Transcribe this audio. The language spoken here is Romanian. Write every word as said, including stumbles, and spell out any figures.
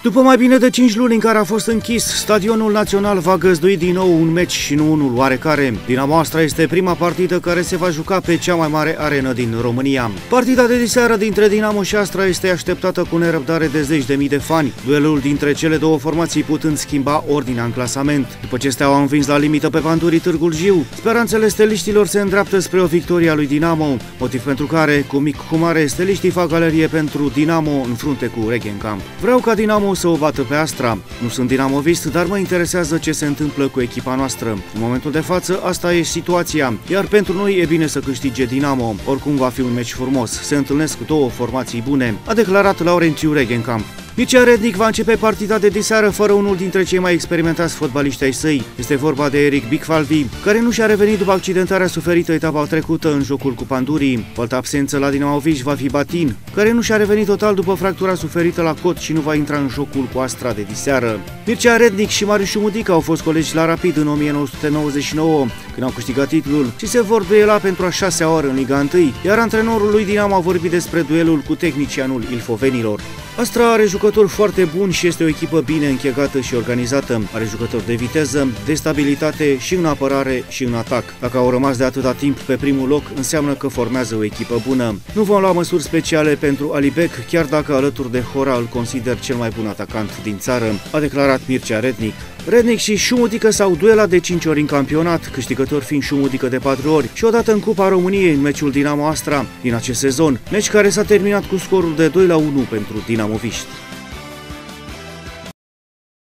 După mai bine de cinci luni în care a fost închis, Stadionul Național va găzdui din nou un meci și nu unul oarecare. Dinamo Astra este prima partidă care se va juca pe cea mai mare arenă din România. Partida de diseară dintre Dinamo și Astra este așteptată cu nerăbdare de zeci de mii de fani, duelul dintre cele două formații putând schimba ordinea în clasament. După ce Steaua a învins la limită pe Pandurii Târgu Jiu, speranțele steliștilor se îndreaptă spre o victorie a lui Dinamo, motiv pentru care, cu mic cu mare, steliștii fac galerie pentru Dinamo în frunte cu Reghencamp. Vreau ca Dinamo să o bată pe Astra. Nu sunt dinamovist, dar mă interesează ce se întâmplă cu echipa noastră. În momentul de față, asta e situația, iar pentru noi e bine să câștige Dinamo. Oricum va fi un meci frumos. Se întâlnesc două formații bune, a declarat Laurențiu Reghencamp. Mircea Rednic va începe partida de diseară fără unul dintre cei mai experimentați fotbaliști ai săi. Este vorba de Eric Bicfalvi, care nu și-a revenit după accidentarea suferită etapa trecută în jocul cu Pandurii. O altă absență la dinamoviști va fi Batin, care nu și-a revenit total după fractura suferită la cot și nu va intra în jocul cu Astra de diseară. Mircea Rednic și Marius Șumudică au fost colegi la Rapid în o mie nouă sute nouăzeci și nouă, când au câștigat titlul, și se vor duela pentru a șasea oară în Liga unu, iar antrenorul lui Dinamo a vorbit despre duelul cu tehnicianul ilfovenilor. Astra are jucători foarte buni și este o echipă bine închegată și organizată. Are jucători de viteză, de stabilitate și în apărare și în atac. Dacă au rămas de atâta timp pe primul loc, înseamnă că formează o echipă bună. Nu vom lua măsuri speciale pentru Alibec, chiar dacă alături de Hora îl consider cel mai bun atacant din țară, a declarat Mircea Rednic. Rednic și Șumudică s-au duelat de cinci ori în campionat, câștigător fiind Șumudică de patru ori și odată în Cupa României în meciul Dinamo Astra din acest sezon, meci care s-a terminat cu scorul de doi la unu pentru dinamoviști.